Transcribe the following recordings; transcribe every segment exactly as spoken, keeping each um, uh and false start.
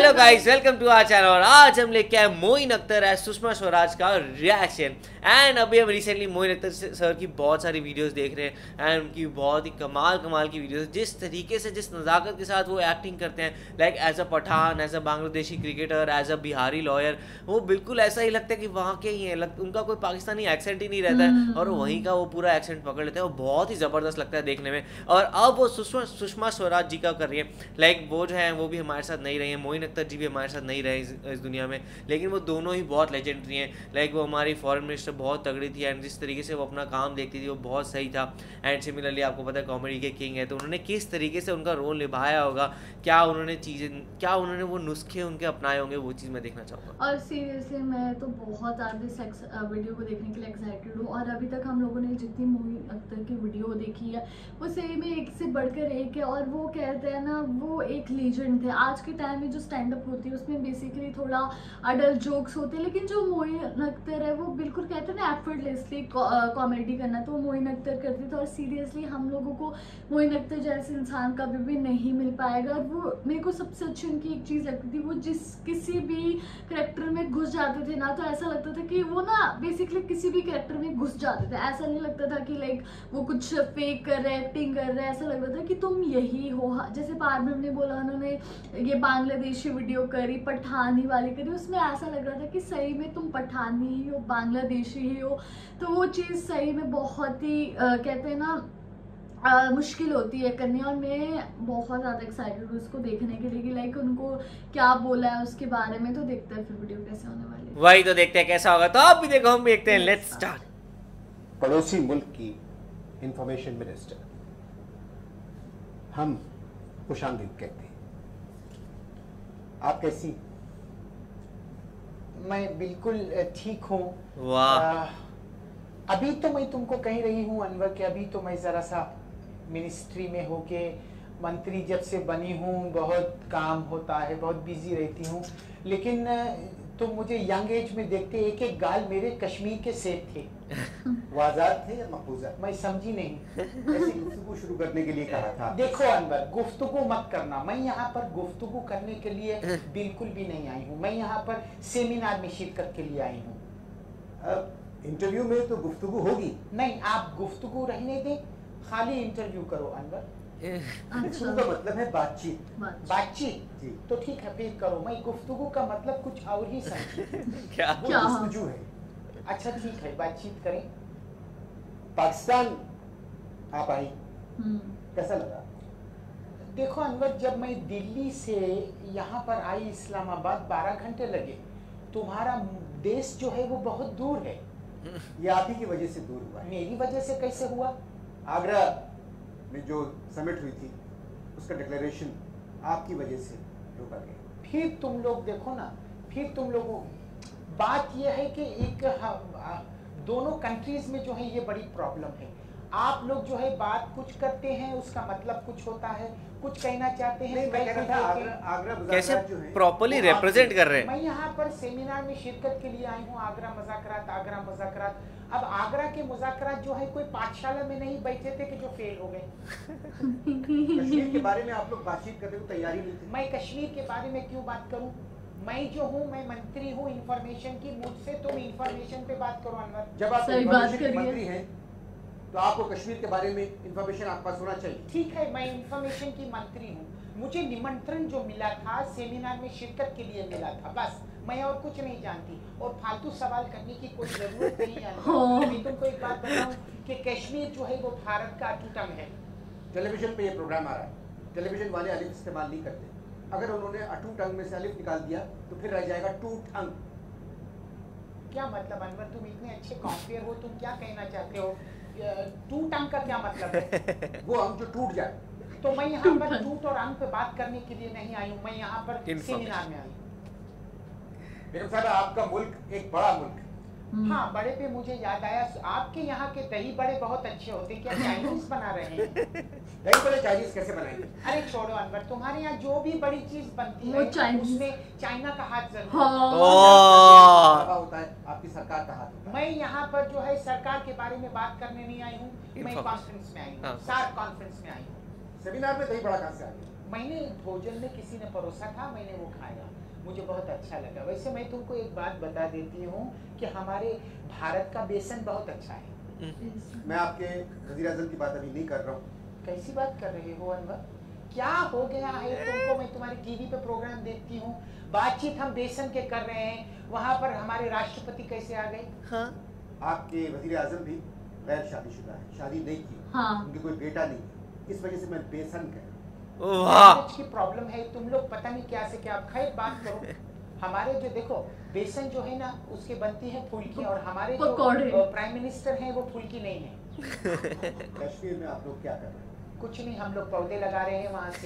Hello guys, welcome to our channel. और आज हम लेके आए मोइन अख्तर एज सुषमा स्वराज का रिएक्शन। एंड अभी हम रिसेंटली मोइन अख्तर सर की बहुत सारी वीडियोस देख रहे हैं एंड उनकी बहुत ही कमाल कमाल की वीडियोस, जिस तरीके से जिस नज़ाकत के साथ वो एक्टिंग करते हैं, like as a Pathan, as a Bangladeshi cricketer, as a Bihari lawyer, वो बिल्कुल ऐसा ही लगता है कि वहाँ के ही हैं। उनका कोई पाकिस्तानी एक्सेंट ही नहीं रहता है और वहीं का वो पूरा एक्सेंट पकड़ लेते हैं। वो बहुत ही ज़बरदस्त लगता है देखने में। और अब वो सुषमा सुषमा स्वराज जी का कर रही है, लाइक वो जो है वो भी हमारे साथ नहीं रही है, मोइन अख्तर जी भी हमारे साथ नहीं रहे इस, इस दुनिया में, लेकिन वो दोनों ही बहुत लेजेंडरी हैं। लाइक वो हमारी फॉरेन मिनिस्टर बहुत तगड़ी थी एंड जिस तरीके से वो अपना काम देखती थी वो बहुत सही था। एंड सिमिलरली आपको पता है कॉमेडी के किंग है, तो उन्होंने किस तरीके से उनका रोल निभाया होगा, क्या उन्होंने चीज़ें, क्या उन्होंने वो नुस्खे उनके अपनाए होंगे, वो चीज़ मैं देखना चाहूँगा। और सीरियसली मैं तो बहुत ज़्यादा सेक्स वीडियो को देखने के लिए एक्साइटेड हूँ। और अभी तक हम लोगों ने जितनी मोइन अख्तर की वीडियो देखी है वो सही में एक से बढ़कर एक है। और वो कहते हैं ना, वो एक लीजेंड थे। आज के टाइम में जो स्टैंड अप होती है उसमें बेसिकली थोड़ा अडल्ट जोक्स होते हैं, लेकिन जो मोइन अख्तर है वो बिल्कुल कहते हैं ना एफर्टलेसली कॉमेडी करना, तो मोइन अख्तर करती थी। और सीरियसली हम लोगों को मोइन अख्तर जैसे इंसान कभी भी नहीं मिल पाएगा। और वो मेरे को सबसे अच्छी उनकी एक चीज़ लगती थी, वो जिस किसी भी करेक्टर में घुस जाते थे ना, तो ऐसा लगता था कि वो ना बेसिकली किसी भी करेक्टर में घुस जाते थे। ऐसा नहीं लगता था कि लाइक वो कुछ फेक कर रहे, एक्टिंग कर रहे, ऐसा लगता था कि तुम यही हो। जैसे पार में हमने बोला, उन्होंने ये बांग्लादेशी वीडियो करी, पठानी वाली करी, उसमें ऐसा लग रहा था कि सही में तुम पठानी ही हो, बांग्लादेशी ही हो। तो वो चीज़ सही में बहुत ही आ, कहते हैं ना आ, मुश्किल होती है करनी। और मैं बहुत ज़्यादा एक्साइटेड हूँ उसको देखने के लिए कि लाइक उनको क्या बोला है उसके बारे में। तो देखते हैं फिर वीडियो कैसे होने वाली है। वही तो देखते हैं कैसा होगा। तो आप भी देखो, हम भी देखते हैं। Let's start. पड़ोसी मुल्क की इंफॉर्मेशन मिनिस्टर हम खुशामदीद कहते हैं। आप कैसी? मैं बिल्कुल ठीक हूँ। वाह, अभी तो मैं तुमको कह रही हूँ अनवर के, अभी तो मैं ज़रा सा मिनिस्ट्री में होके मंत्री जब से बनी हूँ बहुत काम होता है, बहुत बिजी रहती हूँ। लेकिन तो मुझे यंग एज में देखते एक एक गाल मेरे कश्मीर के सेब थे। वो आजाद थे या मकबूजा? मैं समझी नहीं। ऐसी गुफ्तगू शुरू करने के लिए कहा था। देखो अनवर, गुफ्तगू मत करना। मैं यहाँ पर गुफ्तगू करने के लिए बिल्कुल भी नहीं आई हूँ। मैं यहाँ पर सेमिनार में शिरकत के लिए आई हूँ। अब इंटरव्यू में तो गुफ्तगू होगी। नहीं, आप गुफ्तगू रहने दें, खाली इंटरव्यू करो अनवर। गुफ्तगू का मतलब है बातचीत। बातचीत जी। तो ठीक है, फिर करो। मैं गुफ्तगू का मतलब कुछ और ही समझी। क्या वो क्या? गुफ्तगू है। अच्छा ठीक है, बातचीत करें। पाकिस्तान आप आई, हम्म। कैसा लगा? देखो अनवर, जब मैं दिल्ली से यहाँ पर आई इस्लामाबाद, बारह घंटे लगे। तुम्हारा देश जो है वो बहुत दूर है। ये आप ही की वजह से दूर हुआ है। मेरी वजह से कैसे हुआ? आगरा में जो समिट हुई थी उसका डिक्लेरेशन आपकी वजह से रोका गया। फिर तुम लोग देखो ना, फिर तुम लोगों, बात यह है कि एक दोनों कंट्रीज में जो है ये बड़ी प्रॉब्लम है। आप लोग जो है बात कुछ करते हैं, उसका मतलब कुछ होता है, कुछ कहना चाहते हैं। नहीं, मैं कह रहा था आगरा, आगरा कैसे मुज़ाकरात जो है प्रॉपर्ली वो रिप्रेजेंट कर रहे हैं। मैं यहाँ पर सेमिनार में शिरकत के लिए आई हूँ। आगरा मुज़ाकरात, आगरा मुज़ाकरात। अब आगरा के मुज़ाकरात जो है कोई पाठशाला में नहीं बैठे थे कि जो फेल हो गए। कश्मीर के बारे में आप लोग बातचीत करने को तैयारी नहीं थी। मैं कश्मीर के बारे में क्यों बात करूं? मैं जो हूं, मैं मंत्री हूं इंफॉर्मेशन की, मुझसे तुम इंफॉर्मेशन पे बात करो अनवर। जब आप सही बात इंफॉर्मेशन के करिए। मंत्री हैं तो आपको कश्मीर के बारे में इंफॉर्मेशन आपके पास होना चाहिए। ठीक है, मैं इंफॉर्मेशन की मंत्री हूं। मुझे निमंत्रण जो मिला था सेमिनार में शिरकत के लिए मिला था, बस। मैं और कुछ नहीं जानती और फालतू सवाल करने की कोई जरूरत नहीं है। मैं तुमको एक बात बताऊं कि कश्मीर जो है वो भारत का अटूट अंग है। टेलीविजन पे ये प्रोग्राम आ रहा है, टेलीविजन वाले अलिफ इस्तेमाल नहीं करते। अगर उन्होंने अटूट अंग में से अलिफ निकाल दिया तो फिर रह जाएगा टूट अंग। क्या मतलब अनवर, तुम इतने अच्छे कॉम्पियर हो, तुम क्या कहना चाहते हो? टूट अंग का क्या मतलब है? वो अंग जो टूट जाए। तो मैं यहाँ पर टूट और अंग पे बात करने के लिए नहीं आई हूँ, मैं यहाँ पर सेमिनार में आई हूँ। बेगम साहब, आपका मुल्क एक बड़ा मुल्क है। हाँ, बड़े पे मुझे याद आया, आपके यहाँ के दही बड़े बहुत अच्छे होते हैं। क्या चाइनीज बना रहे हैं? दही बड़े चाइनीज कैसे बनाएंगे? अरे छोड़ो अनवर, तुम्हारे यहाँ जो भी बड़ी चीज बनती वो है चाइनीज। उसमें चाइना का हाथ जरूर हाँ। क्या होता है? आपकी सरकार का हाथ होता है। मैं यहाँ पर जो है सरकार के बारे में बात करने नहीं आई हूँ, मैं Information। कॉन्फ्रेंस में आई हाँ। हूँ, सार कॉन्फ्रेंस में आई हूँ। सेमिनार में दही बड़ा कहाँ से आ गया? मैंने भोजन में किसी ने परोसा था, मैंने वो खाया। मुझे बहुत अच्छा लगा। वैसे मैं तुमको एक बात बता देती हूँ कि हमारे भारत का बेसन बहुत अच्छा है। मैं आपके वजीर आजम की बात अभी नहीं कर रहा हूँ। कैसी बात कर रहे हो अनवर? क्या हो गया है तुमको? मैं तुम्हारी टीवी पे प्रोग्राम देखती हूँ, बातचीत हम बेसन के कर रहे हैं, वहाँ पर हमारे राष्ट्रपति कैसे आ गए? हाँ आपके वजीर आजम भी गैर शादीशुदा है, शादी नहीं की, हाँ। उनके कोई बेटा नहीं है, इस वजह से मैं बेसन कह रहा हूँ। वाह की प्रॉब्लम है, तुम लोग पता नहीं क्या से क्या। खैर बात करो, हमारे जो देखो बेसन जो है ना उसके बनती है फुल्की, और हमारे जो प्राइम मिनिस्टर हैं वो फुल्की नहीं है। कश्मीर में आप लोग क्या कर रहे हैं? कुछ नहीं, हम लोग पौधे लगा रहे हैं वहाँ से।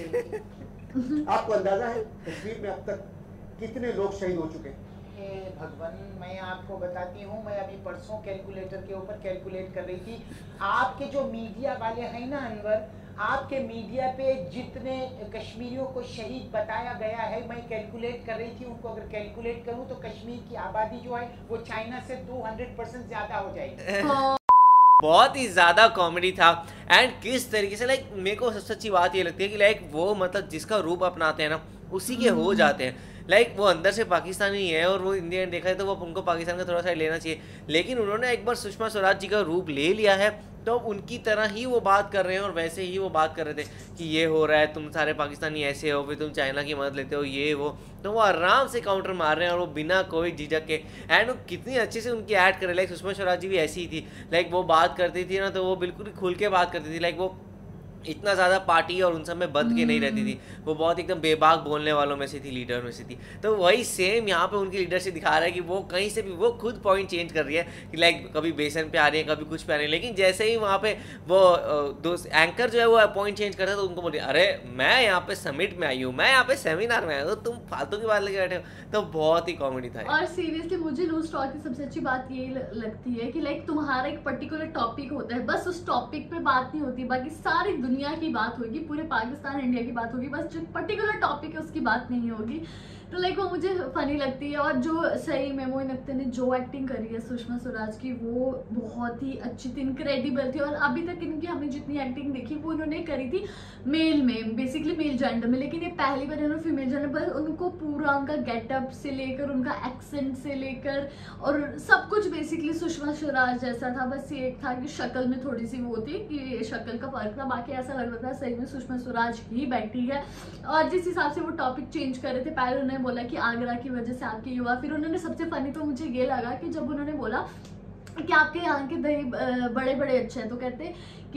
आपको अंदाजा है कश्मीर में अब तक कितने लोग शहीद हो चुके हैं? हे भगवान, मैं आपको बताती हूँ, मैं अभी परसों कैलकुलेटर के ऊपर कैलकुलेट कर रही थी। आपके जो मीडिया वाले हैं ना अनवर, आपके मीडिया पे जितने कश्मीरियों को शहीद बताया गया है, मैं कैलकुलेट कर रही थी, उनको अगर कैलकुलेट करूँ तो कश्मीर की आबादी जो है वो चाइना से दो सौ परसेंट ज्यादा हो जाएगी। बहुत ही ज़्यादा कॉमेडी था। एंड किस तरीके से लाइक मेरे को सबसे अच्छी बात ये लगती है कि लाइक वो मतलब जिसका रूप अपनाते हैं ना उसी के हो जाते हैं। लाइक like, वो अंदर से पाकिस्तानी है और वो इंडियन देखा है तो वो उनको पाकिस्तान का थोड़ा सा लेना चाहिए, लेकिन उन्होंने एक बार सुषमा स्वराज जी का रूप ले लिया है तो अब उनकी तरह ही वो बात कर रहे हैं और वैसे ही वो बात कर रहे थे कि ये हो रहा है, तुम सारे पाकिस्तानी ऐसे हो, फिर तुम चाइना की मदद लेते हो, ये वो, तो वो आराम से काउंटर मार रहे हैं और वो बिना कोई झिझक के। एंड वो कितनी अच्छे से उनकी ऐड कर रहे, लाइक सुषमा स्वराज जी भी ऐसी ही थी। लाइक वो बात करती थी ना तो वो बिल्कुल खुल के बात करती थी, लाइक वो इतना ज़्यादा पार्टी और उन सब में बंद के नहीं रहती थी, वो बहुत एकदम बेबाक बोलने वालों में से थी, लीडर में से थी। तो वही सेम यहाँ पे उनकी लीडरशिप दिखा रहा है कि वो कहीं से भी वो खुद पॉइंट चेंज कर रही है कि लाइक कभी बेसन पे आ रही है, कभी कुछ पे आ रही है, लेकिन जैसे ही वहाँ पे वो दो एंकर जो है वो पॉइंट चेंज करता है तो उनको बोलिए अरे मैं यहाँ पे समिट में आई हूँ, मैं यहाँ पे सेमिनार में आया हूँ, तुम फालतू की बात लेके बैठे हो। तो बहुत ही कॉमेडी था। और सीरियसली मुझे लूज टॉक की सबसे अच्छी बात ये लगती है कि लाइक तुम्हारा एक पर्टिकुलर टॉपिक होता है, बस उस टॉपिक पे बात नहीं होती, बाकी सारी दुनिया की बात होगी, पूरे पाकिस्तान इंडिया की बात होगी, बस जो पर्टिकुलर टॉपिक है उसकी बात नहीं होगी। तो लाइक वो मुझे फनी लगती है। और जो सही में मोइन अख्तर ने जो एक्टिंग करी है सुषमा स्वराज की वो बहुत ही अच्छी थी, इनक्रेडिबल थी। और अभी तक इनकी हमने जितनी एक्टिंग देखी वो उन्होंने करी थी मेल में, बेसिकली मेल जेंडर में, लेकिन ये पहली बार इन्होंने फीमेल जेंडर पर उनको पूरा उनका गेटअप से लेकर उनका एक्सेंट से लेकर और सब कुछ बेसिकली सुषमा स्वराज जैसा था। बस ये एक था कि शक्ल में थोड़ी सी वो थी कि शक्ल का फर्क था, बाकी ऐसा लग रहा था सही में सुषमा स्वराज ही बैठी है। और जिस हिसाब से वो टॉपिक चेंज कर रहे थे, पहले उन्होंने बोला कि आगरा की वजह से आपके युवा, फिर उन्होंने सबसे फनी तो मुझे ये लगा कि जब उन्होंने बोला कि आपके यहाँ के दही बड़े बड़े अच्छे हैं, तो कहते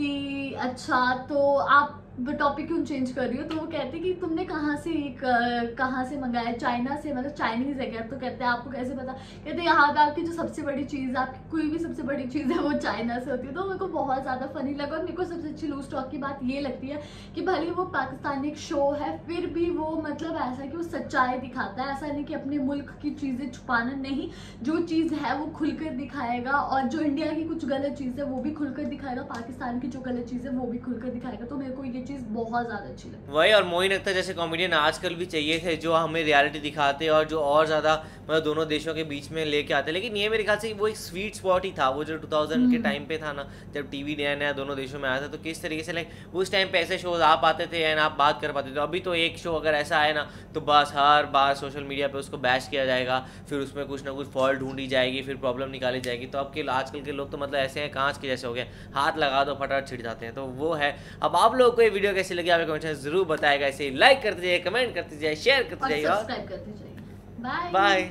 कि अच्छा तो आप टॉपिक क्यों चेंज कर रही हो, तो वो कहते कि तुमने कहाँ से कहाँ से मंगाया, चाइना से, मतलब चाइनीज है क्या, तो कहते हैं आपको कैसे पता, कहते यहाँ पे आपकी जो सबसे बड़ी चीज़, आपकी कोई भी सबसे बड़ी चीज़ है वो चाइना से होती है। तो मेरे को बहुत ज़्यादा फनी लगा। और मेरे को सबसे अच्छी लूज टॉक की बात ये लगती है कि भले वो पाकिस्तानी एक शो है फिर भी वो मतलब ऐसा कि वो सच्चाई दिखाता है, ऐसा नहीं कि अपने मुल्क की चीज़ें छुपाना, नहीं, जो चीज़ है वो खुलकर दिखाएगा और जो इंडिया की कुछ गलत चीज़ है वो भी खुलकर दिखाएगा, पाकिस्तान की जो गलत चीज़ है वो भी खुलकर दिखाएगा। तो मेरे को ये चीज़ बहुत ज़्यादा अच्छी लगती है। वही, और मोइन अख्तर जैसे कॉमेडियन आजकल भी चाहिए थे जो हमें रियलिटी दिखाते और जो और ज़्यादा मतलब दोनों देशों के बीच में लेके आते। लेकिन ये मेरे ख्याल से वो एक स्वीट स्पॉट ही था, वो जो टू थाउज़ेंड के टाइम पे था ना, जब टीवी नया नया दोनों देशों में आया था, तो किस तरीके से लाइक उस टाइम पे ऐसे शोज आ पाते थे एंड आप बात कर पाते थे। अभी तो एक शो अगर ऐसा आए ना तो बस हर बार सोशल मीडिया पे उसको बैश किया जाएगा, फिर उसमें कुछ ना कुछ फॉल्ट ढूंढी जाएगी, फिर प्रॉब्लम निकाली जाएगी। तो अब के आजकल के लोग तो मतलब ऐसे हैं कांच के जैसे हो गए, हाथ लगा दो फटाफट छिड़ जाते हैं। तो वो है। अब आप लोगों को ये वीडियो कैसी लगी आप कमेंट में जरूर बताएगा। इसे लाइक करते जाइए, कमेंट करते जाइए, शेयर करते जाइए और सब्सक्राइब करते जाइए। Bye bye.